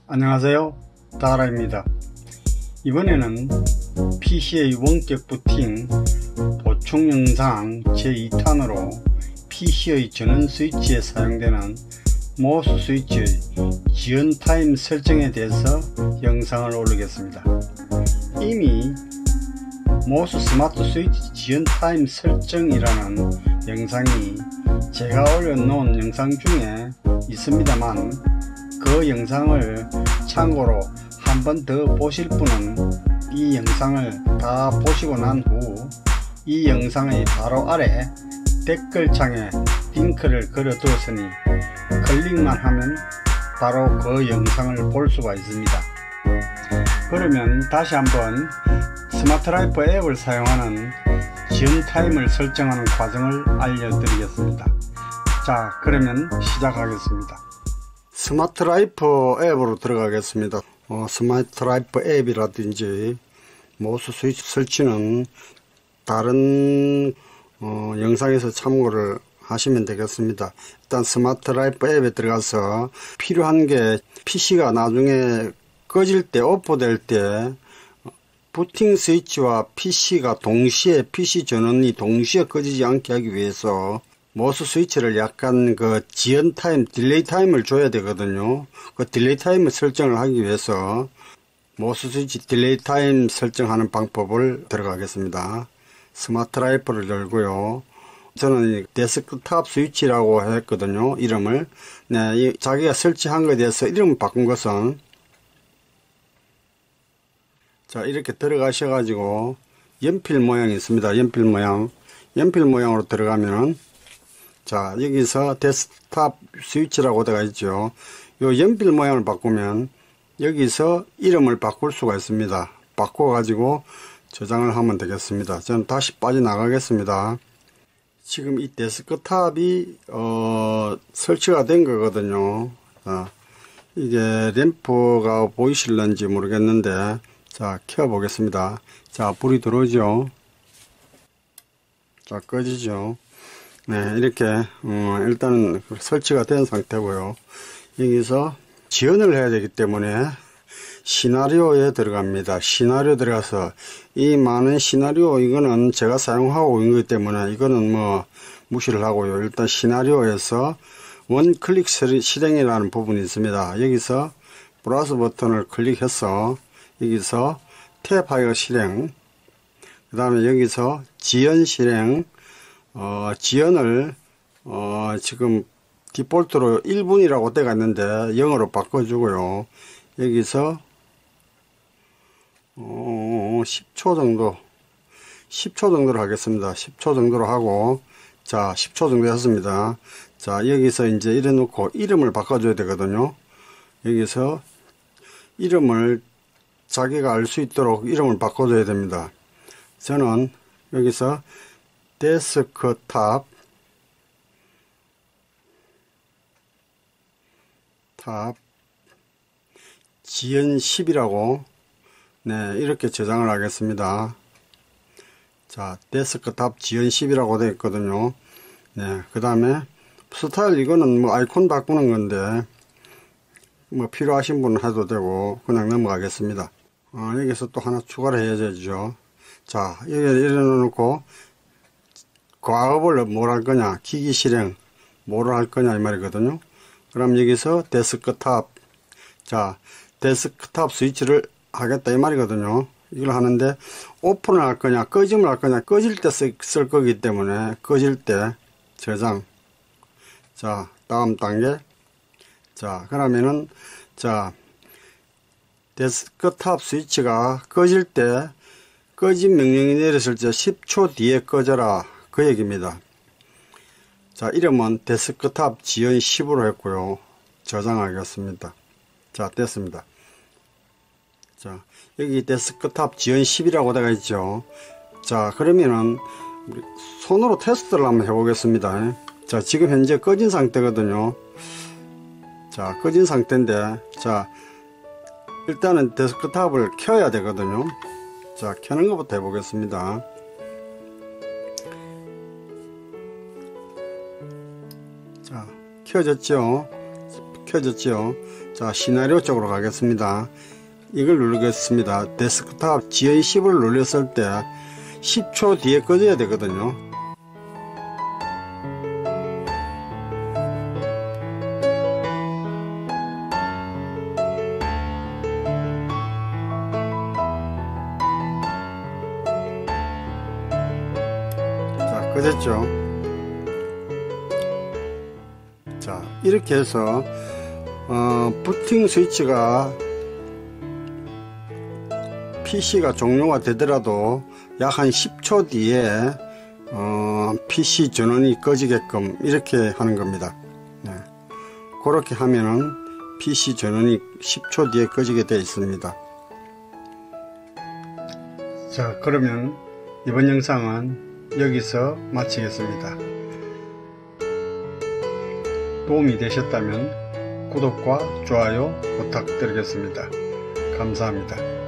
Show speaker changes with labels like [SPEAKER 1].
[SPEAKER 1] 안녕하세요, 다라입니다. 이번에는 PC의 원격 부팅 보충 영상 제2탄으로 PC의 전원 스위치에 사용되는 모스 스위치의 지연 타임 설정에 대해서 영상을 올리겠습니다. 이미 모스 스마트 스위치 지연 타임 설정이라는 영상이 제가 올려놓은 영상 중에 있습니다만, 그 영상을 참고로 한 번 더 보실 분은 이 영상을 다 보시고 난 후 이 영상의 바로 아래 댓글창에 링크를 걸어 두었으니 클릭만 하면 바로 그 영상을 볼 수가 있습니다. 그러면 다시 한번 스마트라이프 앱을 사용하는 지연 타임을 설정하는 과정을 알려드리겠습니다. 자, 그러면 시작하겠습니다. 스마트라이프 앱으로 들어가겠습니다. 스마트라이프 앱이라든지 모스 스위치 설치는 다른 영상에서 참고를 하시면 되겠습니다. 일단 스마트라이프 앱에 들어가서 필요한 게 PC가 나중에 꺼질 때, 오프될 때 부팅 스위치와 PC가 동시에, PC 전원이 동시에 꺼지지 않게 하기 위해서 모스 스위치를 약간 그 지연 타임, 딜레이 타임을 줘야 되거든요. 그 딜레이 타임을 설정을 하기 위해서 모스 스위치 딜레이 타임 설정하는 방법을 들어가겠습니다. 스마트라이프를 열고요. 저는 데스크탑 스위치라고 했거든요, 이름을. 네, 자기가 설치한 것에 대해서 이름을 바꾼 것은, 자, 이렇게 들어가셔가지고 연필 모양이 있습니다. 연필 모양. 연필 모양으로 들어가면은, 자, 여기서 데스크탑 스위치라고 되어 있죠. 요 연필 모양을 바꾸면 여기서 이름을 바꿀 수가 있습니다. 바꿔가지고 저장을 하면 되겠습니다. 저는 다시 빠져나가겠습니다. 지금 이 데스크탑이 설치가 된 거거든요. 이게 램프가 보이실런지 모르겠는데, 자, 켜 보겠습니다. 자, 불이 들어오죠. 자, 꺼지죠. 네, 이렇게 일단은 설치가 된 상태고요. 여기서 지연을 해야 되기 때문에 시나리오에 들어갑니다. 시나리오 들어가서 이 많은 시나리오, 이거는 제가 사용하고 있는 거기 때문에 이거는 뭐 무시를 하고요. 일단 시나리오에서 원클릭 실행이라는 부분이 있습니다. 여기서 플러스 버튼을 클릭해서 여기서 탭하여 실행, 그 다음에 여기서 지연 실행, 지연을 지금 디폴트로 1분이라고 되어 있는데 0으로 바꿔주고요. 여기서 10초 정도로 하겠습니다. 10초 정도로 하고, 자, 10초 정도 했습니다. 자, 여기서 이제 이래 놓고 이름을 바꿔줘야 되거든요. 여기서 이름을 자기가 알 수 있도록 이름을 바꿔줘야 됩니다. 저는 여기서 데스크탑 지연 10이라고, 네, 이렇게 저장을 하겠습니다. 자, 데스크탑 지연 10이라고 되어 있거든요. 네, 그 다음에 스타일, 이거는 뭐 아이콘 바꾸는 건데 뭐 필요하신 분은 해도 되고 그냥 넘어가겠습니다. 여기서 또 하나 추가를 해야죠. 자, 여기 이래 놓고 과업을 뭘 할 거냐, 기기 실행 뭐를 할 거냐 이 말이거든요. 그럼 여기서 데스크탑, 자, 데스크탑 스위치를 하겠다 이 말이거든요. 이걸 하는데 오픈을 할 거냐, 꺼짐을 할 거냐, 꺼질 때 쓸 거기 때문에 꺼질 때 저장. 자, 다음 단계. 자, 그러면은, 자, 데스크탑 스위치가 꺼질 때, 꺼짐 명령이 내렸을 때 10초 뒤에 꺼져라, 그 얘기입니다. 자, 이름은 데스크탑 지연 10으로 했고요. 저장하겠습니다. 자, 됐습니다. 자, 여기 데스크탑 지연 10이라고 되어 있죠. 자, 그러면은 우리 손으로 테스트를 한번 해보겠습니다. 자, 지금 현재 꺼진 상태거든요. 자, 꺼진 상태인데, 자, 일단은 데스크탑을 켜야 되거든요. 자, 켜는 것부터 해보겠습니다. 자, 켜졌죠. 자, 시나리오 쪽으로 가겠습니다. 이걸 누르겠습니다. 데스크탑 지연 10을 눌렀을 때 10초 뒤에 꺼져야 되거든요. 자, 꺼졌죠. 자, 이렇게 해서 부팅 스위치가 PC가 종료가 되더라도 약 한 10초 뒤에 PC 전원이 꺼지게끔 이렇게 하는 겁니다. 네. 그렇게 하면은 PC 전원이 10초 뒤에 꺼지게 되어 있습니다. 자, 그러면 이번 영상은 여기서 마치겠습니다. 도움이 되셨다면 구독과 좋아요 부탁드리겠습니다. 감사합니다.